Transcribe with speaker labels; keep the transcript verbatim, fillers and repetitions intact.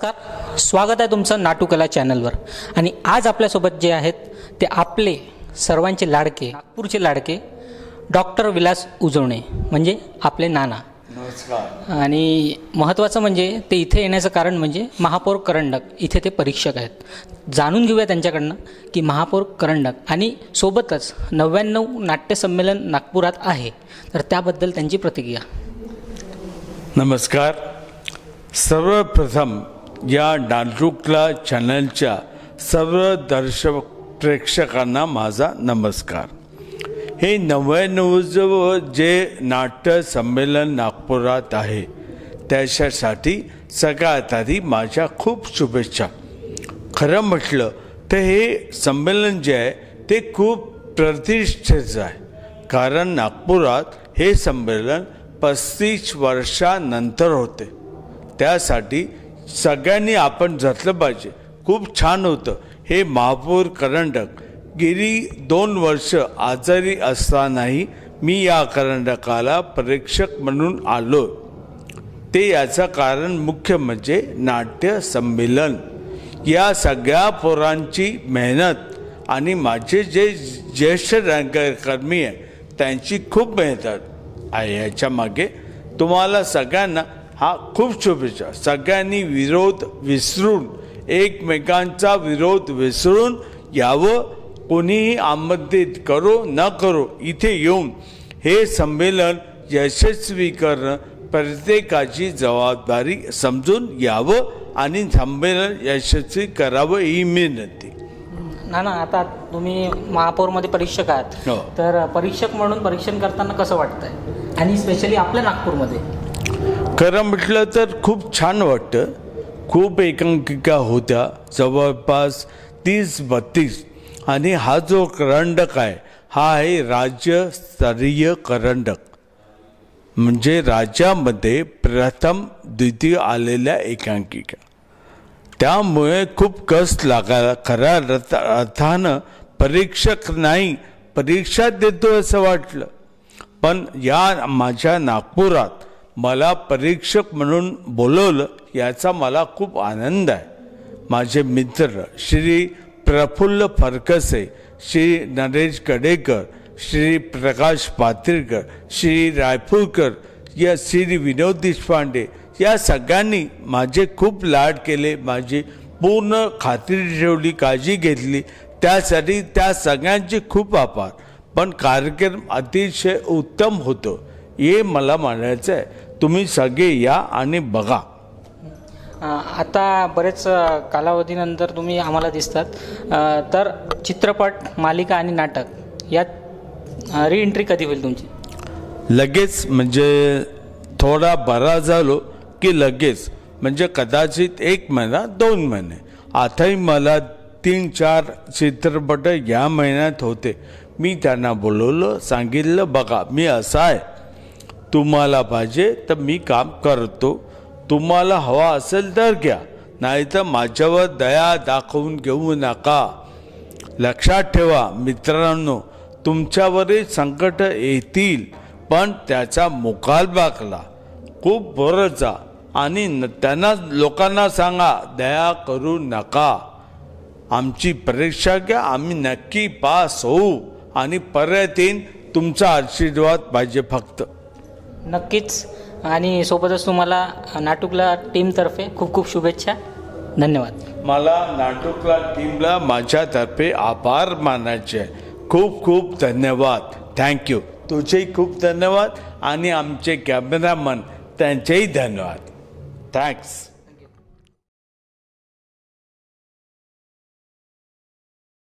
Speaker 1: नमस्कार, स्वागत आहे तुमचं नाटुकला चॅनलवर। आणि आज आपल्यासोबत जे आहेत ते आपले सर्वांचे लाडके, नागपूरचे लाडके डॉक्टर विलास उजवणे म्हणजे आपले नाना।
Speaker 2: नमस्कार।
Speaker 1: आणि महत्त्वाचं म्हणजे ते इथे येण्याचं कारण म्हणजे महापौर करंडक इथे ते परीक्षक आहेत। जाणून घेऊया त्यांच्याकडनं की महापौर करंडक आणि सोबतच नव्याण्णव नाट्य संमेलन नागपुरात आहे, तर त्याबद्दल त्यांची प्रतिक्रिया।
Speaker 2: नमस्कार। सर्वप्रथम या नाटुकला चॅनलच्या सर्व दर्शक प्रेक्षकांना माझा नमस्कार। हे नव्याण्णवं जे नाट्य संमेलन नागपुरात आहे त्याच्यासाठी सगळ्यात आधी माझ्या खूप शुभेच्छा। खरं म्हटलं तर हे संमेलन जे आहे ते खूप प्रतिष्ठेचं आहे, कारण नागपुरात हे संमेलन पस्तीस वर्षानंतर होते। त्यासाठी सगळ्यांनी आपण जपलं पाहिजे। खूप छान होतं। हे महापौर करंडक गेली दोन वर्ष आजारी असतानाही मी या करंडकाला परीक्षक म्हणून आलो। ते याचं कारण मुख्य म्हणजे नाट्य संमेलन। या सगळ्या पोरांची मेहनत आणि माझे जे ज्येष्ठ रंगकर्मी आहे त्यांची खूप मेहनत आहे याच्या मागे। तुम्हाला सगळ्यांना हा खूप शुभेच्छा। सगळ्यांनी विरोध विसरून, एकमेकांचा विरोध विसरून यावं। कोणीही आमंत्रित करो न करो इथे येऊन हे संमेलन यशस्वी करणं प्रत्येकाची जबाबदारी समजून यावं आणि संमेलन यशस्वी करावं ही विनंती।
Speaker 1: नाना, आता तुम्ही महापौरमध्ये परीक्षक आहात, तर परीक्षक म्हणून परीक्षण करताना कसं वाटतंय आणि स्पेशली आपल्या नागपूरमध्ये?
Speaker 2: खरं म्हटलं तर खूप छान वाटतं। खूप एकांकिका होत्या, जवळपास तीस बत्तीस, आणि हा जो करंडक आहे हा आहे राज्यस्तरीय करंडक, म्हणजे राज्यामध्ये प्रथम द्वितीय आलेल्या एकांकिका। त्यामुळे खूप कष्ट लागायला खऱ्या अर्थानं परीक्षक नाही परीक्षा देतो असं वाटलं। पण या माझ्या नागपुरात मला परीक्षक म्हणून बोलवलं याचा मला खूप आनंद आहे। माझे मित्र श्री प्रफुल्ल फरकसे, श्री नरेश गडेकर, श्री प्रकाश पात्रीकर, श्री रायपूरकर, या श्री विनोद देशपांडे, या सगळ्यांनी माझे खूप लाड केले, माझी पूर्ण खात्री ठेवली, काळजी घेतली। त्यासाठी त्या सगळ्यांचे खूप आभार। पण कार्यक्रम अतिशय उत्तम होतो हे मला म्हणायचं आहे। तुम्ही सगळे या आणि बघा।
Speaker 1: आता बरेच कालावधीनंतर तुम्ही आम्हाला दिसतात, तर चित्रपट, मालिका आणि नाटक यात रीएंट्री कधी होईल तुमची?
Speaker 2: लगेच, म्हणजे थोडा बरा झालो की लगेच, म्हणजे कदाचित एक महिना दोन महिने। आताही मला तीन चार चित्रपट या महिन्यात होते। मी त्यांना बोलवलं, सांगितलं बघा मी असा आहे, तुम्हाला पाहिजे तर मी काम करतो, तुम्हाला हवा असेल तर घ्या, नाहीतर माझ्यावर दया दाखवून घेऊ नका। लक्षात ठेवा मित्रांनो, तुमच्यावरही संकट येतील, पण त्याचा मुकाबला करा, खूप बरंचा, आणि त्यांना लोकांना सांगा दया करू नका, आमची परीक्षा घ्या, आम्ही नक्की पास होऊ आणि परत येईन, तुमचा आशीर्वाद पाहिजे फक्त।
Speaker 1: नक्कीच। आणि सोबतच तुम्हाला नाटुकला टीमतर्फे खूप खूप शुभेच्छा। धन्यवाद।
Speaker 2: मला नाटुकला टीमला माझ्यातर्फे आभार मानायचे, खूप खूप धन्यवाद। थँक्यू। तुझेही खूप धन्यवाद आणि आमचे कॅमेरामन त्यांचेही धन्यवाद। थँक्स।